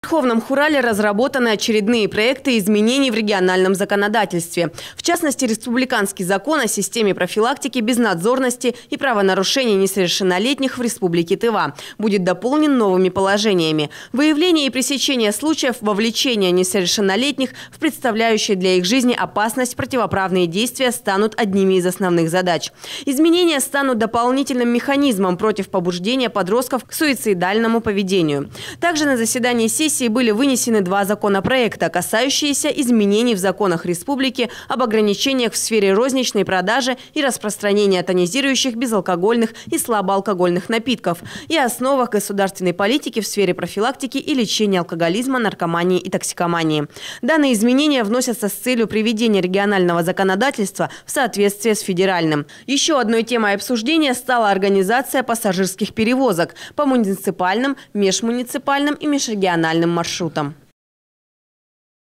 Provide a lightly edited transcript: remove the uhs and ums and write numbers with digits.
В Верховном Хурале разработаны очередные проекты изменений в региональном законодательстве. В частности, республиканский закон о системе профилактики безнадзорности и правонарушений несовершеннолетних в Республике Тыва будет дополнен новыми положениями. Выявление и пресечение случаев вовлечения несовершеннолетних в представляющие для их жизни опасность противоправные действия станут одними из основных задач. Изменения станут дополнительным механизмом против побуждения подростков к суицидальному поведению. Также на заседании сессии были вынесены два законопроекта, касающиеся изменений в законах республики об ограничениях в сфере розничной продажи и распространения тонизирующих, безалкогольных и слабоалкогольных напитков и основах государственной политики в сфере профилактики и лечения алкоголизма, наркомании и токсикомании. Данные изменения вносятся с целью приведения регионального законодательства в соответствие с федеральным. Еще одной темой обсуждения стала организация пассажирских перевозок по муниципальным, межмуниципальным и межрегиональным маршрутам.